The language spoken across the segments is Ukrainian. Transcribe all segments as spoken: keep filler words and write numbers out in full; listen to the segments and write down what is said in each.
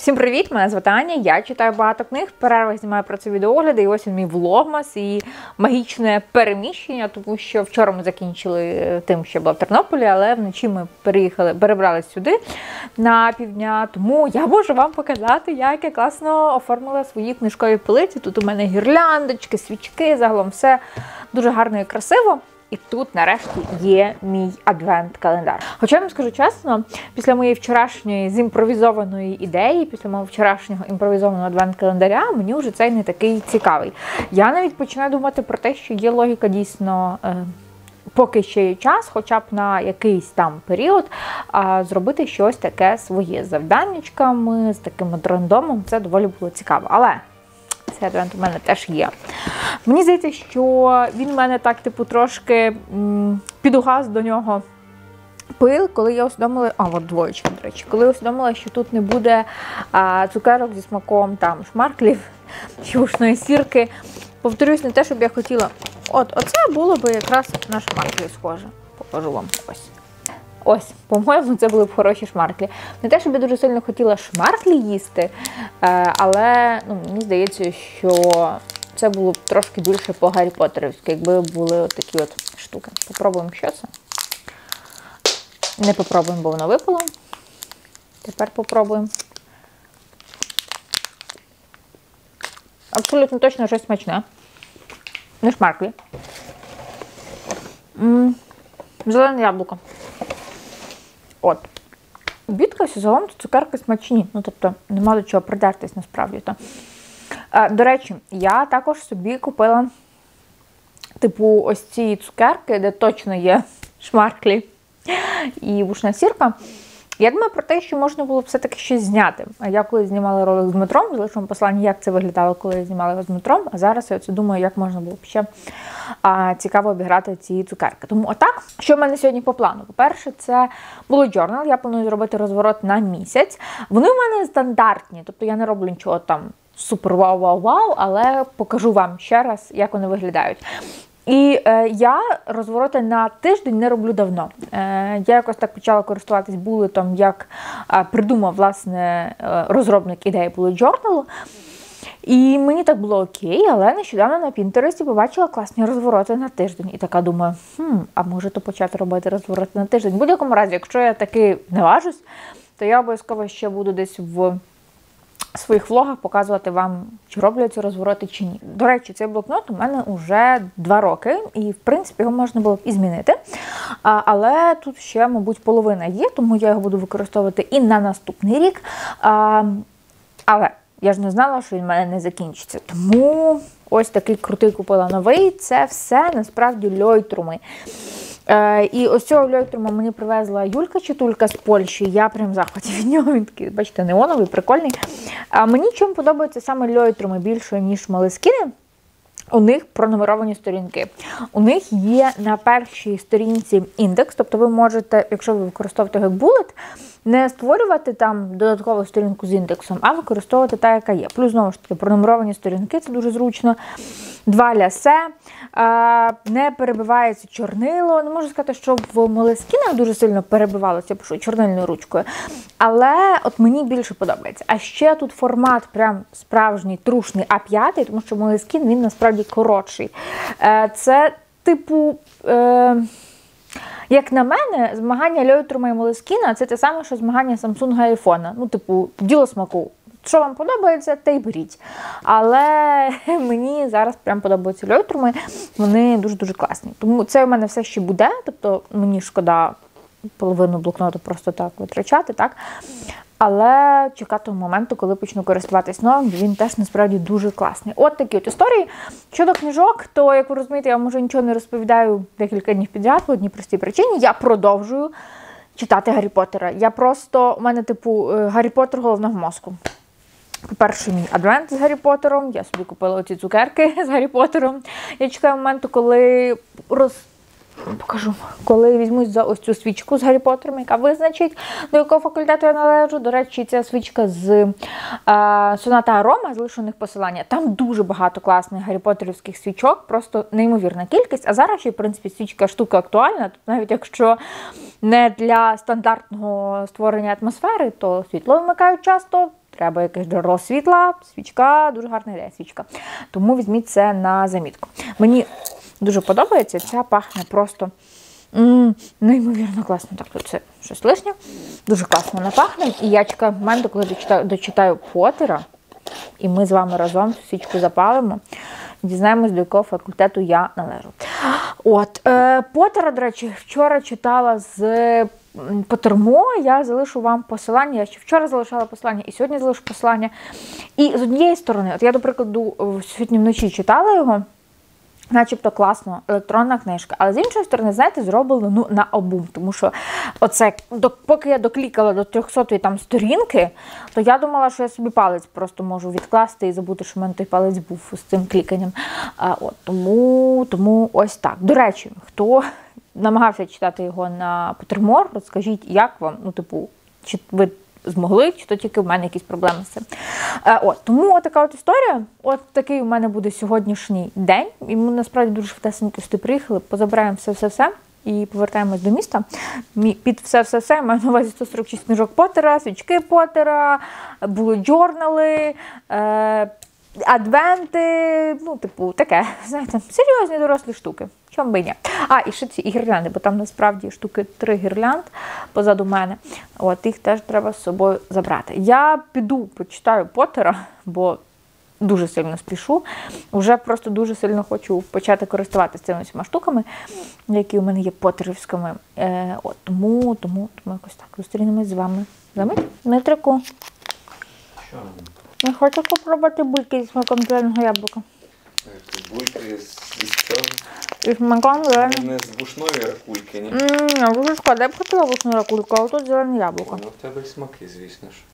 Всім привіт! Мене звати Аня, я читаю багато книг, в перервах знімаю про це відеогляди, і ось він мій влогмас і магічне переміщення, тому що вчора ми закінчили тим, що була в Тернополі, але вночі ми переїхали, перебрались сюди на півдня, тому я можу вам показати, як я класно оформила свої книжкові полиці. Тут у мене гірляндочки, свічки, загалом все дуже гарно і красиво. І тут, нарешті, є мій адвент-календар. Хоча я вам скажу чесно, після моєї вчорашньої зімпровізованої ідеї, після мого вчорашнього імпровізованого адвент-календаря, мені вже цей не такий цікавий. Я навіть починаю думати про те, що є логіка дійсно, е, поки ще є час, хоча б на якийсь там період, е, зробити щось таке своє з завданнячками, з таким от рандомом. Це доволі було цікаво. Але цей адвент у мене теж є. Мені здається, що він в мене так, типу, трошки м, підугас до нього пил, коли я усвідомила, а, от двоєчка, до речі, коли я усвідомила, що тут не буде а, цукерок зі смаком там шмарклів, юшної сірки. Повторюсь, не те, щоб я хотіла. От, оце було б якраз на шмарклі схоже. Покажу вам ось. Ось, по-моєму, це були б хороші шмарклі. Не те, щоб я дуже сильно хотіла шмарклі їсти, але ну, мені здається, що це було б трошки більше по-Гаррі Поттерівськи, якби були от такі от штуки. Попробуємо, що це. Не попробуємо, бо воно випало. Тепер попробуємо. Абсолютно точно щось смачне. Не шмарклі. М-м, зелене яблуко. От. Бідкаюся, загалом цукерки смачні. Ну, тобто, нема до чого придертись насправді. То. А, до речі, я також собі купила, типу, ось ці цукерки, де точно є шмарклі і вушна сірка. Я думаю про те, що можна було все-таки щось зняти. Я коли знімала ролик з Дмитром, залишу вам послання, як це виглядало, коли я знімала його з Дмитром, а зараз я оце думаю, як можна було б ще а, цікаво обіграти ці цукерки. Тому отак, що в мене сьогодні по плану? По-перше, це bullet journal, я планую зробити розворот на місяць. Вони в мене стандартні, тобто я не роблю нічого там супер вау-вау-вау, але покажу вам ще раз, як вони виглядають. І е, я розвороти на тиждень не роблю давно. Е, я якось так почала користуватись булетом, як е, придумав, власне, е, розробник ідеї bullet journal. І мені так було окей, але нещодавно на Пінтересті побачила класні розвороти на тиждень. І така думаю, хм, а може то почати робити розвороти на тиждень? В будь-якому разі, якщо я таки наважусь, то я обов'язково ще буду десь в своїх влогах показувати вам, чи роблю ці розвороти, чи ні. До речі, цей блокнот у мене вже два роки, і, в принципі, його можна було б і змінити. А, але тут ще, мабуть, половина є, тому я його буду використовувати і на наступний рік. А, але я ж не знала, що він в мене не закінчиться. Тому ось такий крутий купила новий. Це все, насправді, льойтруми. Е, і ось цього льойтрума мені привезла Юлька-Читулька з Польщі. Я прям в захваті від нього. Він такий, бачите, неоновий, прикольний. А мені чим подобаються саме льойтруми більше, ніж молескіни? У них пронумеровані сторінки. У них є на першій сторінці індекс, тобто ви можете, якщо ви використовуєте як булет, не створювати там додаткову сторінку з індексом, а використовувати та, яка є. Плюс, знову ж таки, пронумеровані сторінки, це дуже зручно. Два лясе, не перебивається чорнило. Не можу сказати, що в молескінах дуже сильно перебивалося, я пишу чорнильною ручкою. Але от мені більше подобається. А ще тут формат прям справжній, трушний а п'ять, тому що молескін, він насправді коротший. Це, типу, е як на мене, змагання льойтрума і молескіна – це те саме, що змагання Samsung і айфона. Ну, типу, діло смаку. Що вам подобається, те й беріть. Але мені зараз прям подобаються льойтруми, вони дуже-дуже класні. Тому це у мене все ще буде, тобто мені шкода половину блокноту просто так витрачати, так? Але чекати моменту, коли почну користуватись новим, він теж насправді дуже класний. От такі от історії. Щодо книжок, то, як ви розумієте, я, може, нічого не розповідаю декілька днів підряд, по одній простій причині. Я продовжую читати Гаррі Поттера. Я просто, у мене, типу, Гаррі Поттер головного мозку. По-перше, мій адвент з Гаррі Поттером. Я собі купила оці цукерки з Гаррі Поттером. Я чекаю моменту, коли роз... Покажу. Коли візьмусь за ось цю свічку з Гаррі Поттером, яка визначить, до якого факультету я належу. До речі, ця свічка з е, Соната Арома, залишу у них посилання. Там дуже багато класних Гаррі Поттерівських свічок, просто неймовірна кількість. А зараз ще, в принципі, свічка штука актуальна. Навіть якщо не для стандартного створення атмосфери, то світло вимикають часто, треба якесь джерело світла, свічка, дуже гарна ідея, свічка. Тому візьміть це на замітку. Мені дуже подобається, ця пахне просто м-м, неймовірно класно. Так, тут це щось лишнє. Дуже класно вона пахне. І я чекаю моменту, коли дочитаю, дочитаю Поттера, і ми з вами разом свічку запалимо. Дізнаємось, до якого факультету я належу. От, е, Поттера, до речі, вчора читала з Поттермо, я залишу вам посилання, я ще вчора залишала посилання, і сьогодні залишу посилання. І з однієї сторони, от я, до прикладу, сьогодні вночі читала його, начебто класно, електронна книжка, але з іншої сторони, знаєте, зроблено ну, на обум, тому що оце, до, поки я доклікала до трьохсотої там сторінки, то я думала, що я собі палець просто можу відкласти і забути, що в мене той палець був з цим кліканням. А, от, тому, тому ось так. До речі, хто намагався читати його на Поттермор, розкажіть, як вам, ну, типу, чи ви змогли, чи то тільки в мене якісь проблеми з цим. Е, от, тому така от історія, от такий у мене буде сьогоднішній день, і ми насправді дуже швидесенько сюди приїхали, позабираємо все-все-все і повертаємось до міста. Під все-все-все маю на увазі сто сорок шість книжок Поттера, свічки Поттера, були джорнали, е, адвенти, ну, типу, таке, знаєте, серйозні дорослі штуки. Чому би ні? А, і ще ці і гірлянди, бо там насправді штуки три гірлянд позаду мене. От, їх теж треба з собою забрати. Я піду, почитаю Поттера, бо дуже сильно спішу. Уже просто дуже сильно хочу почати користуватися цими всіма штуками, які у мене є поттерівськими. Е, от, тому, тому, тому якось так. Зустрінемось з вами. Замить? Дмитрику. Що? Я хочу попробувати бульки зі смаком зеленого яблука. Бульки з, з чого? І смаком зеленого. Не з бушної ракульки, ні? Ммм, дуже шкода, я б хотіла бушну ракульку, а тут зелене яблуко. Ну, в тебе й смаки, звісно ж.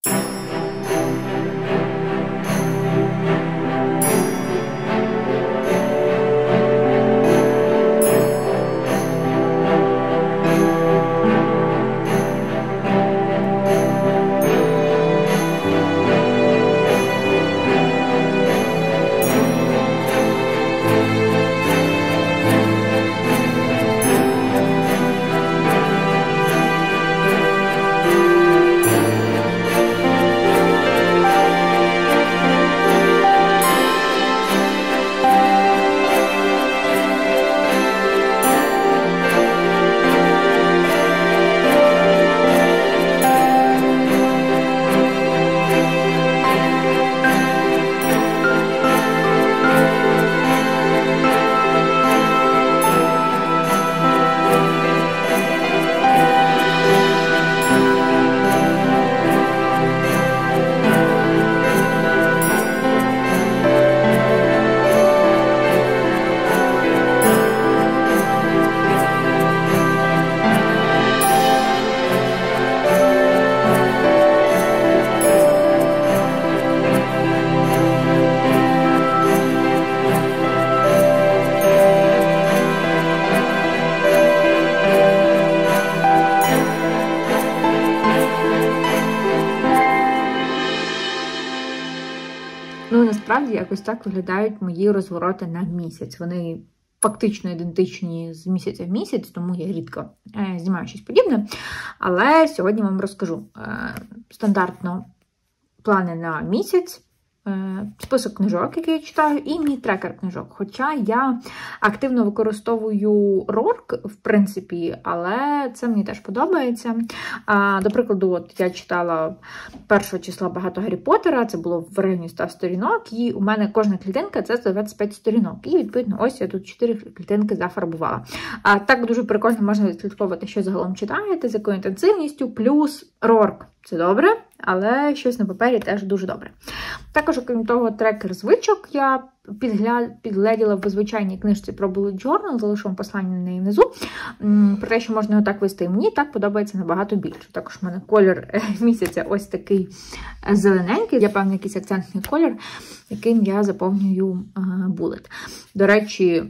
Ну, насправді, якось так виглядають мої розвороти на місяць. Вони фактично ідентичні з місяця в місяць, тому я рідко е, знімаю щось подібне. Але сьогодні вам розкажу е, стандартно плани на місяць, е, список книжок, які я читаю, і мій трекер книжок. Хоча я активно використовую Рорк, в принципі, але це мені теж подобається. А, до прикладу, от я читала першого числа багато Гаррі Поттера, це було в районі ста сторінок, і у мене кожна клітинка – це сто двадцять п'ять сторінок. І, відповідно, ось я тут чотири клітинки зафарбувала. А, так дуже прикольно можна відслідковувати, що загалом читаєте, з якою інтенсивністю, плюс Рорк. Це добре, але щось на папері теж дуже добре. Також, окрім того, трекер звичок я підгля... підгледіла в звичайній книжці про Bullet Journal, залишу вам послання на неї внизу, про те, що можна його так вести. Мені так подобається набагато більше. Також в мене колір місяця ось такий зелененький, я певний якийсь акцентний колір, яким я заповнюю Bullet. До речі,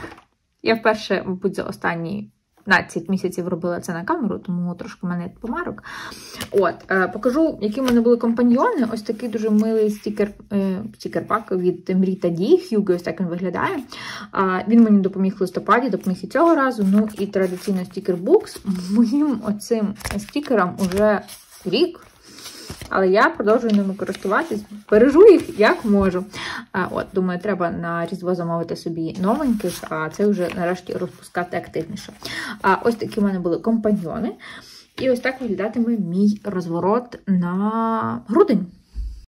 я вперше, мабуть, за останні п'ятнадцять місяців робила це на камеру, тому трошки в мене помарок. От, е, покажу, які в мене були компаньйони. Ось такий дуже милий стікер, е, стікер-пак від Мрій та Дій, Хьюго, ось так він виглядає. Е, він мені допоміг в листопаді, допоміг і цього разу. Ну і традиційно стікер-букс. Моїм оцим стікерам уже рік. але я продовжую ними користуватись, бережу їх як можу. А, от, думаю, треба на Різдво замовити собі новеньких, а це вже нарешті розпускати активніше. А, ось такі в мене були компаньйони. І ось так виглядатиме мій розворот на грудень.